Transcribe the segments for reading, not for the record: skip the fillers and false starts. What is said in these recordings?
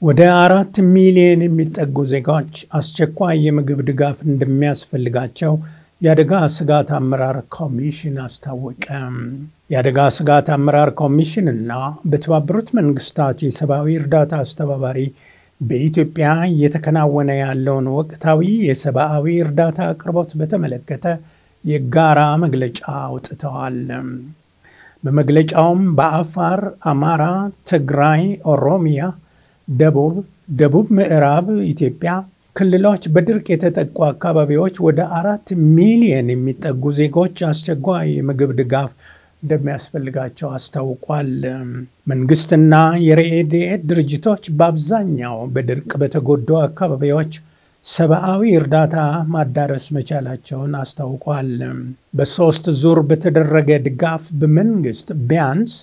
ወደ 4 ሚሊዮን የሚጠጉ ዜጋዎች አስቸኳይ የምግብ ድጋፍ እንደሚያስፈልጋቸው የአደጋ ስጋት አመራር ኮሚሽን አስታወቀ። የአደጋ ስጋት አመራር ኮሚሽን እና በተባበሩት መንግስታት የሰብአዊ እርዳታ አስተባባሪ በኢትዮጵያ እየተከናወነ ያለውን ወቅታዊ የሰብአዊ እርዳታ አቅርቦት በተመለከተ የጋራ መግለጫ አውጥተዋል። በመግለጫውም በአፋር፣ አማራ፣ ትግራይ፣ ኦሮሚያ፣ ደቡብ ምዕራብ ኢትዮጵያ ክልሎች በድርቅ የተጠቁ አካባቢዎች ወደ 4 ሚሊዮን የሚጠጉ ዜጎች አስቸኳይ የምግብ ድጋፍ እንደሚያስፈልጋቸው አስታውቋል። መንግስትና የረድኤት ድርጅቶች በአብዛኛው በድርቅ በተጎዱ አካባቢዎች ሰብአዊ እርዳታ ማዳረስ መቻላቸውን አስታውቋል። በ3 ዙር በተደረገ ድጋፍ በመንግስት ቢያንስ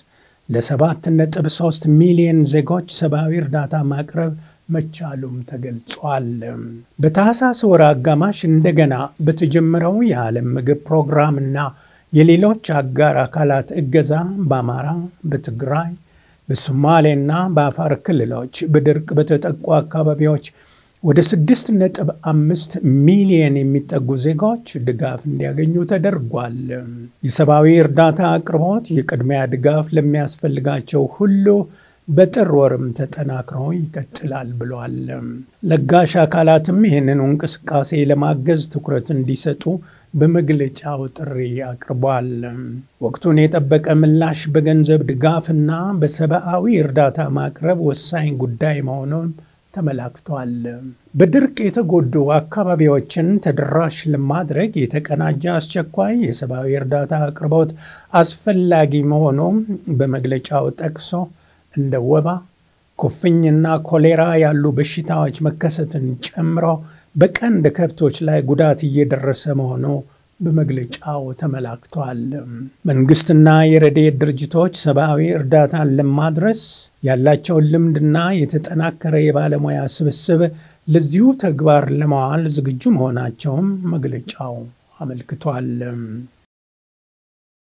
ለ7.3 ሚሊዮን ዜጎች ሰብአዊ እርዳታ ማቅረብ መቻሉም ተገልጿል። በታህሳስ ወር አጋማሽ እንደገና በተጀመረው የዓለም ምግብ ፕሮግራምና የሌሎች አጋር አካላት እገዛ በአማራ፣ በትግራይ፣ በሶማሌና በአፋር ክልሎች በድርቅ በተጠቁ አካባቢዎች ወደ 6.5 ሚሊዮን የሚጠጉ ዜጎች ድጋፍ እንዲያገኙ ተደርጓል። የሰብአዊ እርዳታ አቅርቦት የቅድሚያ ድጋፍ ለሚያስፈልጋቸው ሁሉ በጥር ወርም ተጠናክሮ ይቀጥላል ብሏል። ለጋሽ አካላትም ይህንን እንቅስቃሴ ለማገዝ ትኩረት እንዲሰጡ በመግለጫው ጥሪ አቅርቧል። ወቅቱን የጠበቀ ምላሽ በገንዘብ ድጋፍና በሰብአዊ እርዳታ ማቅረብ ወሳኝ ጉዳይ መሆኑን ተመላክቷል። በድርቅ የተጎዱ አካባቢዎችን ተደራሽ ለማድረግ የተቀናጀ አስቸኳይ የሰብአዊ እርዳታ አቅርቦት አስፈላጊ መሆኑን በመግለጫው ጠቅሶ እንደ ወባ፣ ኩፍኝና ኮሌራ ያሉ በሽታዎች መከሰትን ጨምሮ በቀንድ ከብቶች ላይ ጉዳት እየደረሰ መሆኑ በመግለጫው ተመላክቷል። መንግስትና የረድኤት ድርጅቶች ሰብአዊ እርዳታን ለማድረስ ያላቸውን ልምድና የተጠናከረ የባለሙያ ስብስብ ለዚሁ ተግባር ለማዋል ዝግጁ መሆናቸውም መግለጫው አመልክቷል።